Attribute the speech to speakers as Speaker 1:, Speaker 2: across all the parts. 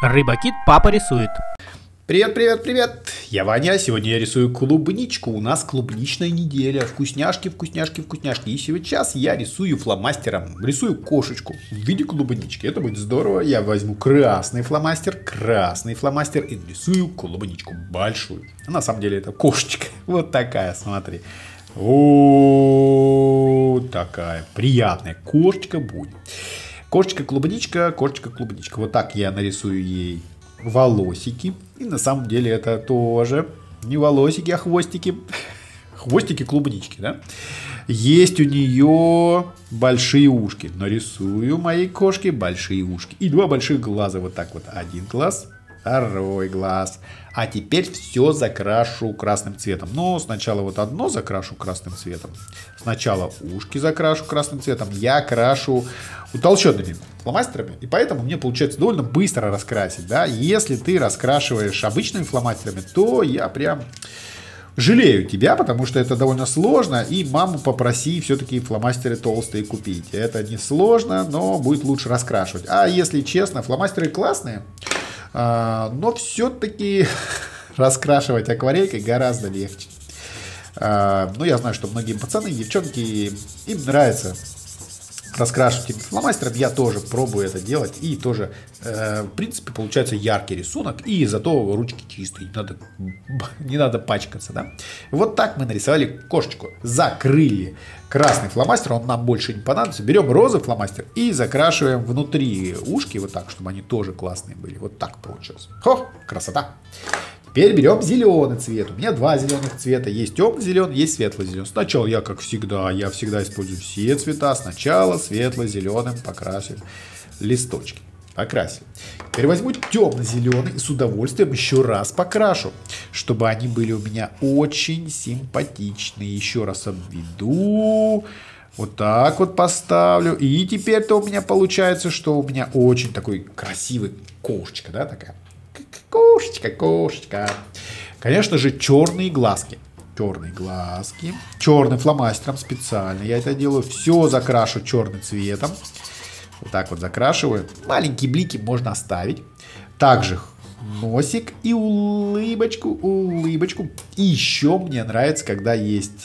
Speaker 1: Рыбакит папа рисует.
Speaker 2: Привет, привет, привет! Я Ваня, сегодня я рисую клубничку. У нас клубничная неделя. Вкусняшки, вкусняшки, вкусняшки. И сейчас я рисую фломастером. Рисую кошечку в виде клубнички. Это будет здорово. Я возьму красный фломастер и рисую клубничку большую. А на самом деле это кошечка. Вот такая, смотри. Вот такая приятная кошечка будет. Кошечка-клубничка, кошечка-клубничка. Вот так я нарисую ей волосики. И на самом деле это тоже не волосики, а хвостики. Хвостики клубнички, да? Есть у нее большие ушки. Нарисую моей кошке большие ушки. И два больших глаза. Вот так вот. Один глаз, второй глаз. А теперь все закрашу красным цветом. Но сначала вот одно закрашу красным цветом. Сначала ушки закрашу красным цветом. Я крашу утолщенными фломастерами. И поэтому мне получается довольно быстро раскрасить. Да? Если ты раскрашиваешь обычными фломастерами, то я прям жалею тебя, потому что это довольно сложно. И маму попроси все-таки фломастеры толстые купить. Это не сложно, но будет лучше раскрашивать. А если честно, фломастеры классные. Но все-таки раскрашивать акварелькой гораздо легче. Но я знаю, что многие пацаны и девчонки, им нравится раскрашивать фломастером. Я тоже пробую это делать. И тоже, в принципе, получается яркий рисунок. И зато ручки чистые. Не надо пачкаться. Да? Вот так мы нарисовали кошечку. Закрыли красный фломастер. Он нам больше не понадобится. Берем розовый фломастер и закрашиваем внутри ушки. Вот так, чтобы они тоже классные были. Вот так получилось. Хо, красота. Теперь берем зеленый цвет. У меня два зеленых цвета. Есть темно-зеленый, есть светло-зеленый. Сначала я, как всегда, использую все цвета. Сначала светло-зеленым покрасим листочки. Покрасил. Теперь возьму темно-зеленый и с удовольствием еще раз покрашу, чтобы они были у меня очень симпатичные. Еще раз обведу. Вот так вот поставлю. И теперь-то у меня получается, что у меня очень такой красивый кошечка, да, такая. Кошечка, кошечка. Конечно же, черные глазки. Черные глазки. Черным фломастером специально я это делаю. Все закрашу черным цветом. Вот так вот закрашиваю. Маленькие блики можно оставить. Также носик и улыбочку, улыбочку. И еще мне нравится, когда есть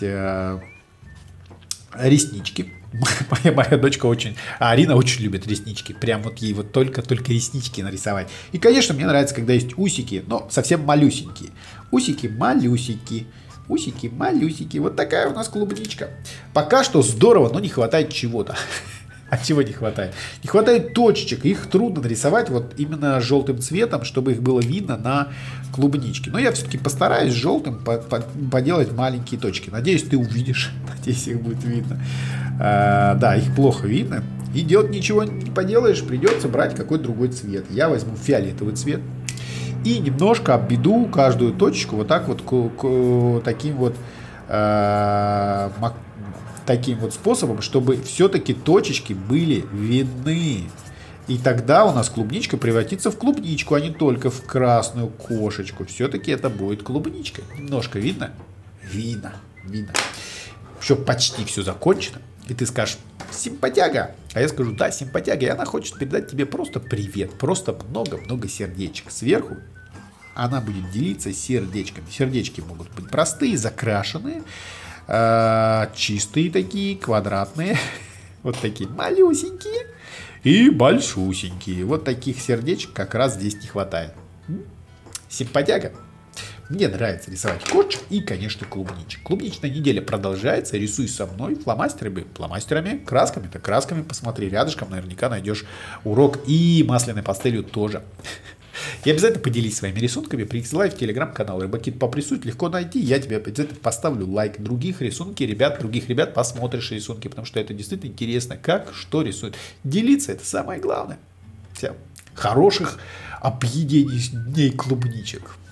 Speaker 2: реснички. Моя дочка Арина очень любит реснички. Прям вот ей вот только реснички нарисовать. И, конечно, мне нравится, когда есть усики, но совсем малюсенькие. Усики малюсики. Усики малюсики. Вот такая у нас клубничка. Пока что здорово, но не хватает чего-то. А чего не хватает? Не хватает точечек. Их трудно нарисовать вот именно желтым цветом, чтобы их было видно на клубничке. Но я все-таки постараюсь желтым поделать маленькие точки. Надеюсь, ты увидишь. Надеюсь, их будет видно. Да, их плохо видно. И делать ничего не поделаешь. Придется брать какой-то другой цвет. Я возьму фиолетовый цвет. И немножко обведу каждую точечку вот так вот таким вот способом, чтобы все-таки точечки были видны. И тогда у нас клубничка превратится в клубничку, а не только в красную кошечку. Все-таки это будет клубничка. Немножко видно? Видно, видно. Еще почти все закончено. И ты скажешь: симпатяга. А я скажу: да, симпатяга. И она хочет передать тебе просто привет. Просто много-много сердечек. Сверху она будет делиться сердечками. Сердечки могут быть простые, закрашенные. Чистые такие, квадратные, вот такие малюсенькие и большусенькие. Вот таких сердечек как раз здесь не хватает. Симпатяга. Мне нравится рисовать кошечек и, конечно, клубничек. Клубничная неделя продолжается. Рисуй со мной фломастерами, красками-то красками. Посмотри, рядышком наверняка найдешь урок, и масляной пастелью тоже. И обязательно поделись своими рисунками, присылай в телеграм-канал Рыбакит Папа рисует, легко найти. Я тебе обязательно поставлю лайк. Других ребят посмотришь рисунки, потому что это действительно интересно, как, что рисует. Делиться — это самое главное. Всем хороших объедений дней клубничек.